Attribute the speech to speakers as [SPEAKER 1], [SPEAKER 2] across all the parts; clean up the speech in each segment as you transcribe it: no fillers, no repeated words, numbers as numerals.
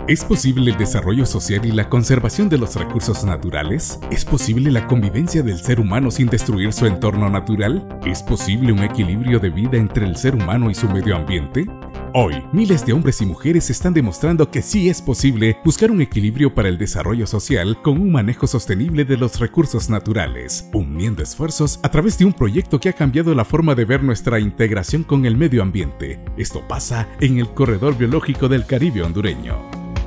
[SPEAKER 1] ¿Es posible el desarrollo social y la conservación de los recursos naturales? ¿Es posible la convivencia del ser humano sin destruir su entorno natural? ¿Es posible un equilibrio de vida entre el ser humano y su medio ambiente? Hoy, miles de hombres y mujeres están demostrando que sí es posible buscar un equilibrio para el desarrollo social con un manejo sostenible de los recursos naturales, uniendo esfuerzos a través de un proyecto que ha cambiado la forma de ver nuestra integración con el medio ambiente. Esto pasa en el Corredor Biológico del Caribe hondureño.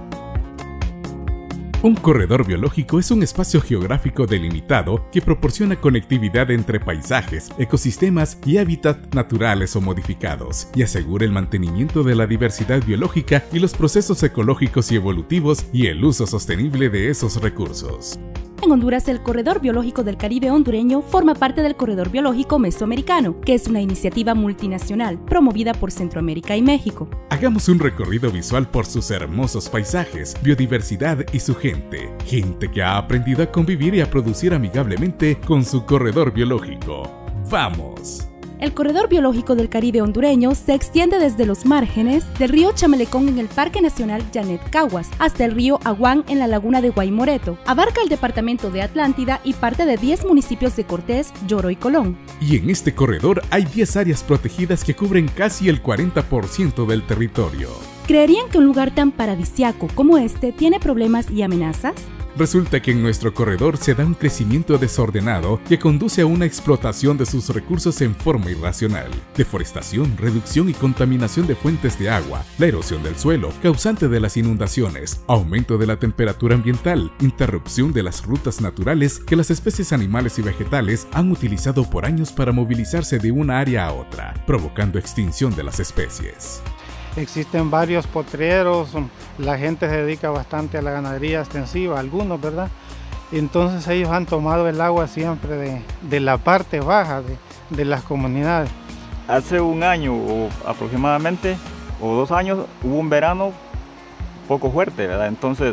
[SPEAKER 1] Un corredor biológico es un espacio geográfico delimitado que proporciona conectividad entre paisajes, ecosistemas y hábitats naturales o modificados, y asegura el mantenimiento de la diversidad biológica y los procesos ecológicos y evolutivos y el uso sostenible de esos recursos.
[SPEAKER 2] En Honduras, el Corredor Biológico del Caribe hondureño forma parte del Corredor Biológico Mesoamericano, que es una iniciativa multinacional promovida por Centroamérica y México.
[SPEAKER 1] Hagamos un recorrido visual por sus hermosos paisajes, biodiversidad y su gente. Gente que ha aprendido a convivir y a producir amigablemente con su corredor biológico. ¡Vamos!
[SPEAKER 2] El Corredor Biológico del Caribe hondureño se extiende desde los márgenes del río Chamelecón en el Parque Nacional Janet Caguas hasta el río Aguán en la laguna de Guaymoreto. Abarca el departamento de Atlántida y parte de 10 municipios de Cortés, Lloro y Colón.
[SPEAKER 1] Y en este corredor hay 10 áreas protegidas que cubren casi el 40% del territorio.
[SPEAKER 2] ¿Creerían que un lugar tan paradisiaco como este tiene problemas y amenazas?
[SPEAKER 1] Resulta que en nuestro corredor se da un crecimiento desordenado que conduce a una explotación de sus recursos en forma irracional. Deforestación, reducción y contaminación de fuentes de agua, la erosión del suelo, causante de las inundaciones, aumento de la temperatura ambiental, interrupción de las rutas naturales que las especies animales y vegetales han utilizado por años para movilizarse de una área a otra, provocando extinción de las especies.
[SPEAKER 3] Existen varios potreros, la gente se dedica bastante a la ganadería extensiva, algunos, ¿verdad? Entonces ellos han tomado el agua siempre de la parte baja de las comunidades.
[SPEAKER 4] Hace un año aproximadamente, o 2 años, hubo un verano poco fuerte, ¿verdad? Entonces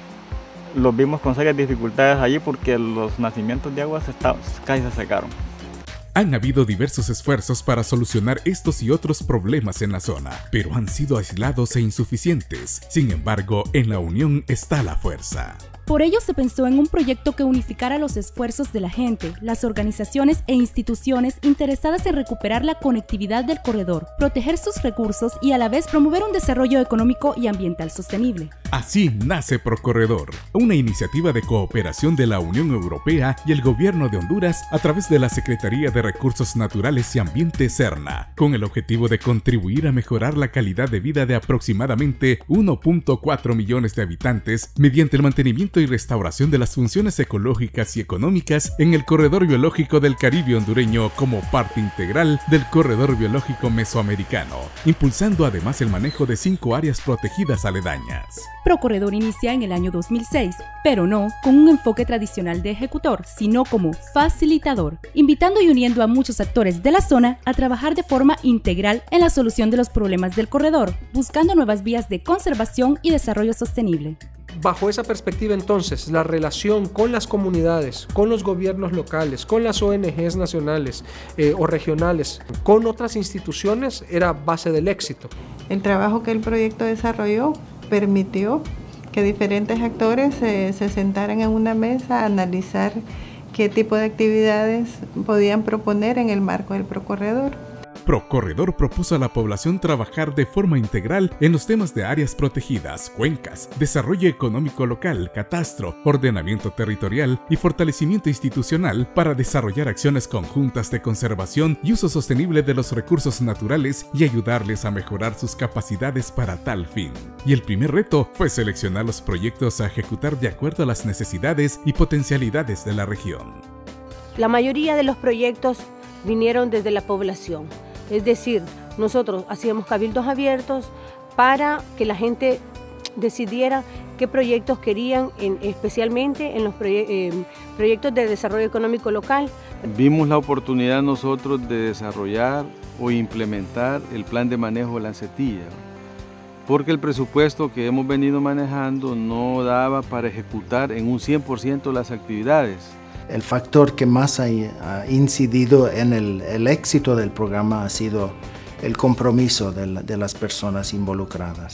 [SPEAKER 4] los vimos con serias dificultades allí porque los nacimientos de agua casi se secaron.
[SPEAKER 1] Han habido diversos esfuerzos para solucionar estos y otros problemas en la zona, pero han sido aislados e insuficientes. Sin embargo, en la unión está la fuerza.
[SPEAKER 2] Por ello se pensó en un proyecto que unificara los esfuerzos de la gente, las organizaciones e instituciones interesadas en recuperar la conectividad del corredor, proteger sus recursos y a la vez promover un desarrollo económico y ambiental sostenible.
[SPEAKER 1] Así nace Procorredor, una iniciativa de cooperación de la Unión Europea y el Gobierno de Honduras a través de la Secretaría de Recursos Naturales y Ambiente SERNA, con el objetivo de contribuir a mejorar la calidad de vida de aproximadamente 1.4 millones de habitantes mediante el mantenimiento y restauración de las funciones ecológicas y económicas en el Corredor Biológico del Caribe hondureño como parte integral del Corredor Biológico Mesoamericano, impulsando además el manejo de 5 áreas protegidas aledañas.
[SPEAKER 2] Procorredor inicia en el año 2006, pero no con un enfoque tradicional de ejecutor, sino como facilitador, invitando y uniendo a muchos actores de la zona a trabajar de forma integral en la solución de los problemas del corredor, buscando nuevas vías de conservación y desarrollo sostenible.
[SPEAKER 5] Bajo esa perspectiva entonces, la relación con las comunidades, con los gobiernos locales, con las ONGs nacionales o regionales, con otras instituciones era base del éxito.
[SPEAKER 6] El trabajo que el proyecto desarrolló permitió que diferentes actores se sentaran en una mesa a analizar qué tipo de actividades podían proponer en el marco del Procorredor.
[SPEAKER 1] Procorredor propuso a la población trabajar de forma integral en los temas de áreas protegidas, cuencas, desarrollo económico local, catastro, ordenamiento territorial y fortalecimiento institucional para desarrollar acciones conjuntas de conservación y uso sostenible de los recursos naturales y ayudarles a mejorar sus capacidades para tal fin. Y el primer reto fue seleccionar los proyectos a ejecutar de acuerdo a las necesidades y potencialidades de la región.
[SPEAKER 7] La mayoría de los proyectos vinieron desde la población. Es decir, nosotros hacíamos cabildos abiertos para que la gente decidiera qué proyectos querían, especialmente en los proyectos de desarrollo económico local.
[SPEAKER 8] Vimos la oportunidad nosotros de desarrollar o implementar el plan de manejo de la sequía, porque el presupuesto que hemos venido manejando no daba para ejecutar en un 100% las actividades.
[SPEAKER 9] El factor que más ha incidido en el éxito del programa ha sido el compromiso de las personas involucradas.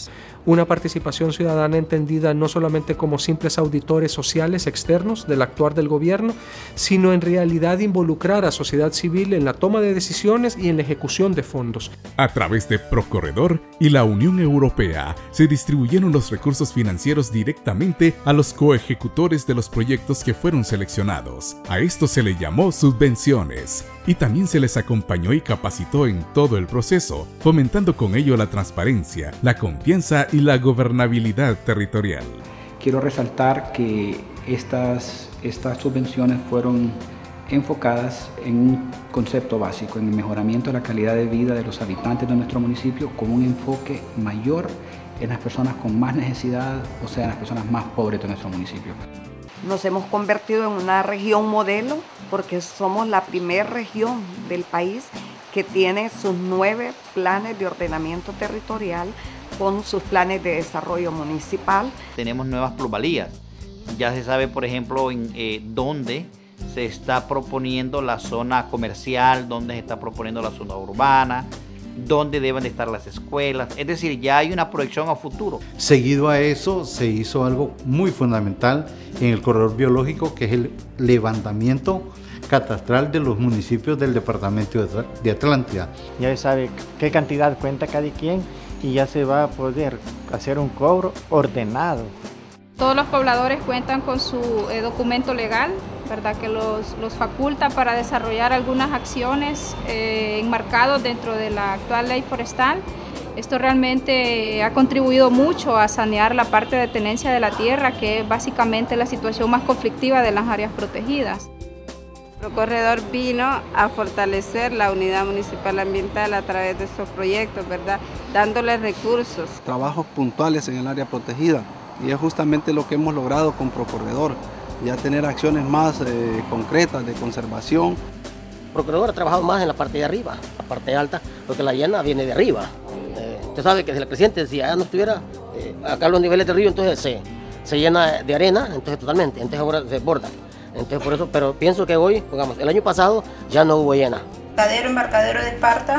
[SPEAKER 5] una participación ciudadana entendida no solamente como simples auditores sociales externos del actuar del gobierno, sino en realidad involucrar a sociedad civil en la toma de decisiones y en la ejecución de fondos.
[SPEAKER 1] A través de Procorredor y la Unión Europea se distribuyeron los recursos financieros directamente a los coejecutores de los proyectos que fueron seleccionados. A esto se le llamó subvenciones y también se les acompañó y capacitó en todo el proceso, fomentando con ello la transparencia, la confianza y la gobernabilidad territorial.
[SPEAKER 10] Quiero resaltar que estas subvenciones fueron enfocadas en un concepto básico, en el mejoramiento de la calidad de vida de los habitantes de nuestro municipio, con un enfoque mayor en las personas con más necesidad, o sea, en las personas más pobres de nuestro municipio.
[SPEAKER 11] Nos hemos convertido en una región modelo porque somos la primera región del país que tiene sus 9 planes de ordenamiento territorial con sus planes de desarrollo municipal.
[SPEAKER 12] Tenemos nuevas plusvalías. Ya se sabe, por ejemplo, en dónde se está proponiendo la zona comercial, dónde se está proponiendo la zona urbana, dónde deben de estar las escuelas. Es decir, ya hay una proyección a futuro.
[SPEAKER 9] Seguido a eso, se hizo algo muy fundamental en el corredor biológico, que es el levantamiento catastral de los municipios del departamento de Atlántida.
[SPEAKER 13] Ya se sabe qué cantidad cuenta cada quien y ya se va a poder hacer un cobro ordenado.
[SPEAKER 14] Todos los pobladores cuentan con su documento legal, ¿verdad?, que los faculta para desarrollar algunas acciones enmarcados dentro de la actual ley forestal. Esto realmente ha contribuido mucho a sanear la parte de tenencia de la tierra, que es básicamente la situación más conflictiva de las áreas protegidas.
[SPEAKER 15] Procorredor vino a fortalecer la unidad municipal ambiental a través de estos proyectos, ¿verdad?, dándoles recursos.
[SPEAKER 16] Trabajos puntuales en el área protegida, y es justamente lo que hemos logrado con Procorredor, ya tener acciones más concretas de conservación.
[SPEAKER 17] Procorredor ha trabajado más en la parte de arriba, la parte alta, porque la llana viene de arriba. Usted sabe que si el presidente, si allá no estuviera acá los niveles del río, entonces se llena de arena, entonces totalmente, entonces ahora se desborda. Entonces por eso, pero pienso que hoy, digamos, el año pasado ya no hubo llena.
[SPEAKER 18] Embarcadero de Esparta.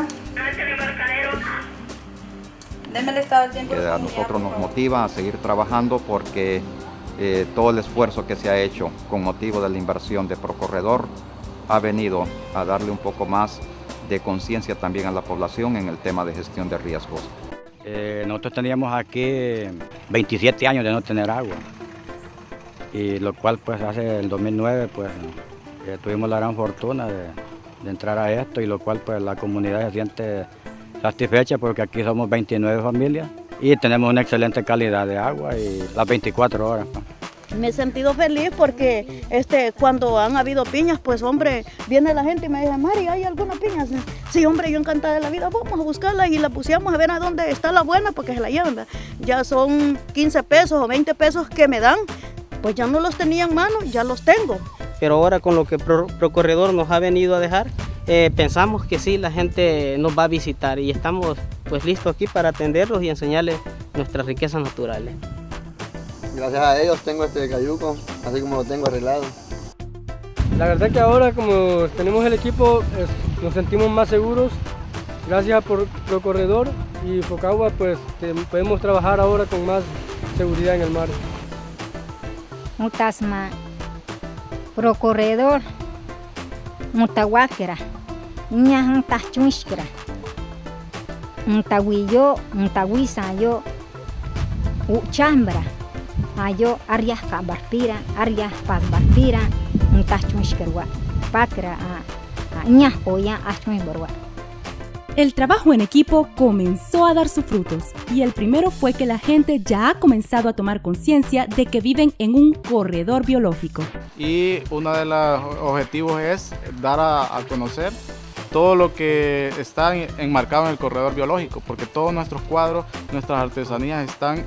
[SPEAKER 18] Deme el estado del tiempo.
[SPEAKER 19] Que a nosotros nos motiva a seguir trabajando porque todo el esfuerzo que se ha hecho con motivo de la inversión de Procorredor ha venido a darle un poco más de conciencia también a la población en el tema de gestión de riesgos.
[SPEAKER 20] Nosotros teníamos aquí 27 años de no tener agua, y lo cual pues hace el 2009 pues tuvimos la gran fortuna de entrar a esto, y lo cual pues la comunidad se siente satisfecha porque aquí somos 29 familias y tenemos una excelente calidad de agua y las 24 horas.
[SPEAKER 21] Me he sentido feliz porque cuando han habido piñas, pues hombre, viene la gente y me dice, Mari, ¿hay alguna piña? Sí, hombre, yo encantada de la vida, vamos a buscarla y la pusimos a ver a dónde está la buena porque se la llevan. Ya son 15 pesos o 20 pesos que me dan, pues ya no los tenía en mano, ya los tengo.
[SPEAKER 22] Pero ahora con lo que Procorredor nos ha venido a dejar, pensamos que sí, la gente nos va a visitar y estamos pues listos aquí para atenderlos y enseñarles nuestras riquezas naturales.
[SPEAKER 23] Gracias a ellos tengo este cayuco, así como lo tengo arreglado.
[SPEAKER 24] La verdad que ahora como tenemos el equipo nos sentimos más seguros. Gracias por Procorredor y Focagua, pues podemos trabajar ahora con más seguridad en el mar.
[SPEAKER 25] Mutasma, Procorredor, Mutahuáquera, Ñajan Tachunshkra, Mutahuillo, Mutahuisayo, Uchambra. Ayo arias kabartira, arias pasbartira, Mutachunshkerwa, Pacra, Ñapoya, Achunberwa.
[SPEAKER 2] El trabajo en equipo comenzó a dar sus frutos, y el primero fue que la gente ya ha comenzado a tomar conciencia de que viven en un corredor biológico.
[SPEAKER 26] Y uno de los objetivos es dar a conocer todo lo que está enmarcado en el corredor biológico, porque todos nuestros cuadros, nuestras artesanías están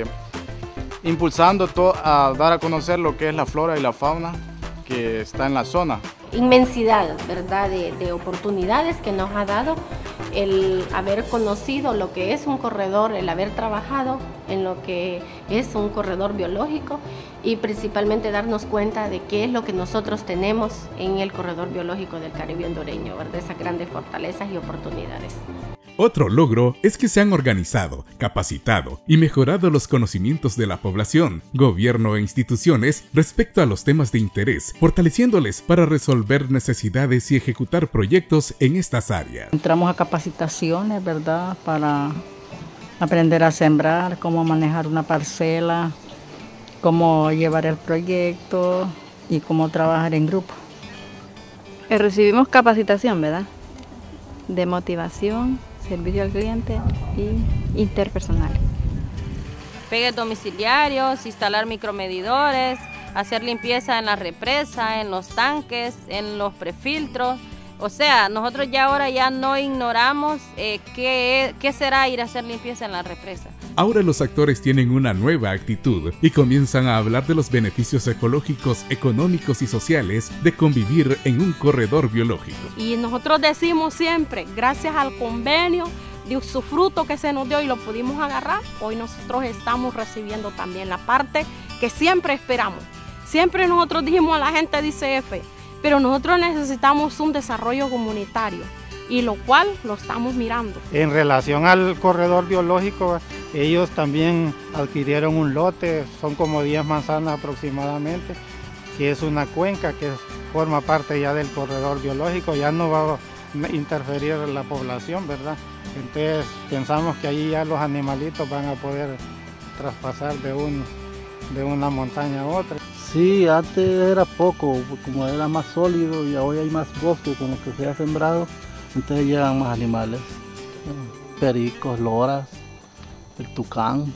[SPEAKER 26] impulsando a dar a conocer lo que es la flora y la fauna que está en la zona.
[SPEAKER 27] Inmensidad, ¿verdad?, de oportunidades que nos ha dado el haber conocido lo que es un corredor, el haber trabajado en lo que es un corredor biológico y principalmente darnos cuenta de qué es lo que nosotros tenemos en el corredor biológico del Caribe hondureño, ¿verdad?, esas grandes fortalezas y oportunidades.
[SPEAKER 1] Otro logro es que se han organizado, capacitado y mejorado los conocimientos de la población, gobierno e instituciones respecto a los temas de interés, fortaleciéndoles para resolver necesidades y ejecutar proyectos en estas áreas.
[SPEAKER 3] Entramos a capacitaciones, ¿verdad?, para aprender a sembrar, cómo manejar una parcela, cómo llevar el proyecto y cómo trabajar en grupo.
[SPEAKER 4] Recibimos capacitación, ¿verdad?, de motivación, servicio al cliente y interpersonal.
[SPEAKER 5] Pegues domiciliarios, instalar micromedidores, hacer limpieza en la represa, en los tanques, en los prefiltros. O sea, nosotros ya ahora ya no ignoramos qué será ir a hacer limpieza en la represa.
[SPEAKER 1] Ahora los actores tienen una nueva actitud y comienzan a hablar de los beneficios ecológicos, económicos y sociales de convivir en un corredor biológico.
[SPEAKER 5] Y nosotros decimos siempre, gracias al convenio de usufruto que se nos dio y lo pudimos agarrar, hoy nosotros estamos recibiendo también la parte que siempre esperamos. Siempre nosotros dijimos a la gente de ICF, pero nosotros necesitamos un desarrollo comunitario y lo cual lo estamos mirando.
[SPEAKER 6] En relación al corredor biológico, ellos también adquirieron un lote, son como 10 manzanas aproximadamente, que es una cuenca que forma parte ya del corredor biológico, ya no va a interferir la población, ¿verdad? Entonces pensamos que ahí ya los animalitos van a poder traspasar de una montaña a otra.
[SPEAKER 7] Sí, antes era poco, como era más sólido y hoy hay más bosque con lo que se ha sembrado, entonces llegan más animales, pericos, loras, el tucán,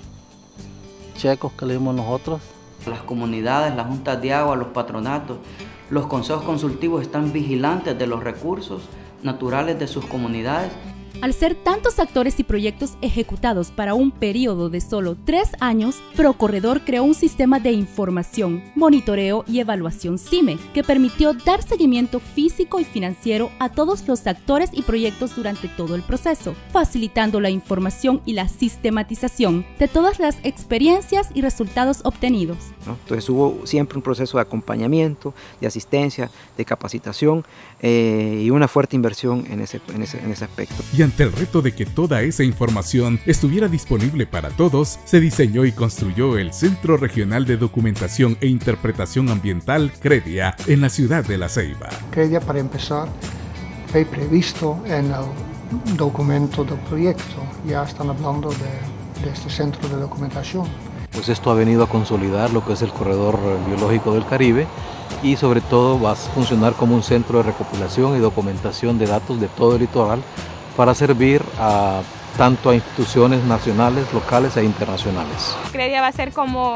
[SPEAKER 7] checos que leímos nosotros.
[SPEAKER 8] Las comunidades, las juntas de agua, los patronatos, los consejos consultivos están vigilantes de los recursos naturales de sus comunidades.
[SPEAKER 2] Al ser tantos actores y proyectos ejecutados para un periodo de solo 3 años, Procorredor creó un sistema de información, monitoreo y evaluación CIME, que permitió dar seguimiento físico y financiero a todos los actores y proyectos durante todo el proceso, facilitando la información y la sistematización de todas las experiencias y resultados obtenidos.
[SPEAKER 28] Entonces hubo siempre un proceso de acompañamiento, de asistencia, de capacitación y una fuerte inversión en ese aspecto.
[SPEAKER 1] Y ante el reto de que toda esa información estuviera disponible para todos, se diseñó y construyó el Centro Regional de Documentación e Interpretación Ambiental, CREDIA, en la ciudad de La Ceiba.
[SPEAKER 29] CREDIA, para empezar, fue previsto en el documento del proyecto. Ya están hablando de este centro de documentación.
[SPEAKER 30] Pues esto ha venido a consolidar lo que es el corredor biológico del Caribe y sobre todo va a funcionar como un centro de recopilación y documentación de datos de todo el litoral para servir tanto a instituciones nacionales, locales e internacionales.
[SPEAKER 5] CREDIA va a ser como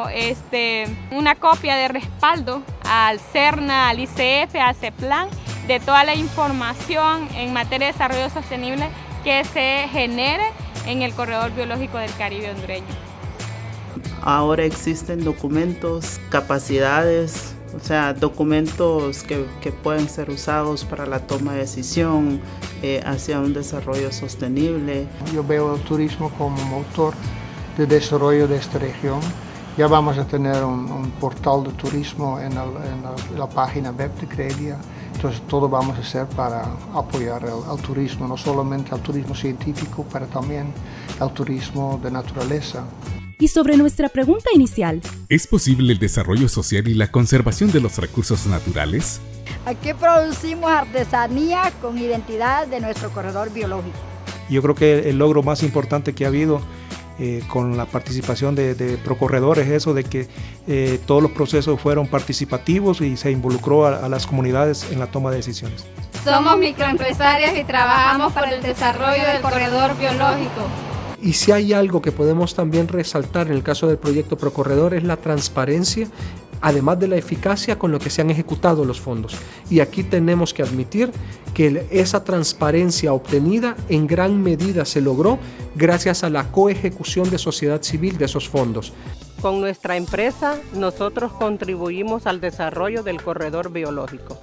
[SPEAKER 5] una copia de respaldo al CERNA, al ICF, a CEPLAN, de toda la información en materia de desarrollo sostenible que se genere en el corredor biológico del Caribe hondureño.
[SPEAKER 31] Ahora existen documentos, capacidades, o sea, documentos que pueden ser usados para la toma de decisión hacia un desarrollo sostenible.
[SPEAKER 29] Yo veo el turismo como motor de desarrollo de esta región. Ya vamos a tener un portal de turismo en la página web de CREDIA. Entonces todo vamos a hacer para apoyar al turismo, no solamente al turismo científico, pero también al turismo de naturaleza.
[SPEAKER 2] Y sobre nuestra pregunta inicial,
[SPEAKER 1] ¿es posible el desarrollo social y la conservación de los recursos naturales?
[SPEAKER 32] Aquí producimos artesanía con identidad de nuestro corredor biológico.
[SPEAKER 33] Yo creo que el logro más importante que ha habido con la participación de Procorredor es eso de que todos los procesos fueron participativos y se involucró a las comunidades en la toma de decisiones.
[SPEAKER 5] Somos microempresarias y trabajamos para el desarrollo del corredor biológico.
[SPEAKER 34] Y si hay algo que podemos también resaltar en el caso del proyecto Procorredor es la transparencia, además de la eficacia con lo que se han ejecutado los fondos. Y aquí tenemos que admitir que esa transparencia obtenida en gran medida se logró gracias a la coejecución de sociedad civil de esos fondos.
[SPEAKER 22] Con nuestra empresa nosotros contribuimos al desarrollo del corredor biológico.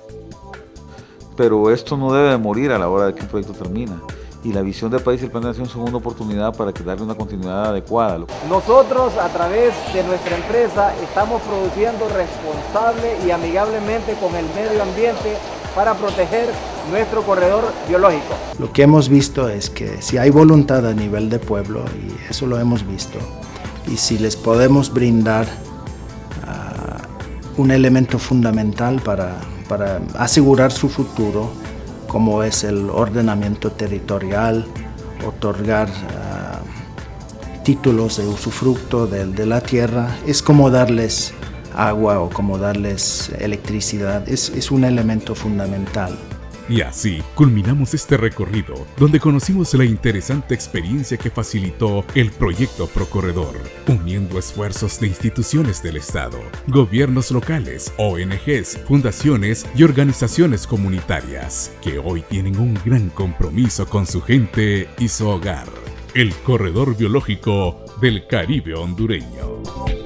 [SPEAKER 35] Pero esto no debe morir a la hora de que un proyecto termina. Y la visión del país y el plan de acción son una oportunidad para darle una continuidad adecuada.
[SPEAKER 36] Nosotros, a través de nuestra empresa, estamos produciendo responsable y amigablemente con el medio ambiente para proteger nuestro corredor biológico.
[SPEAKER 9] Lo que hemos visto es que si hay voluntad a nivel de pueblo, y eso lo hemos visto, y si les podemos brindar un elemento fundamental para asegurar su futuro, como es el ordenamiento territorial, otorgar títulos de usufructo de la tierra, es como darles agua o como darles electricidad, es un elemento fundamental.
[SPEAKER 1] Y así culminamos este recorrido donde conocimos la interesante experiencia que facilitó el proyecto Procorredor, uniendo esfuerzos de instituciones del Estado, gobiernos locales, ONGs, fundaciones y organizaciones comunitarias que hoy tienen un gran compromiso con su gente y su hogar. El Corredor Biológico del Caribe hondureño.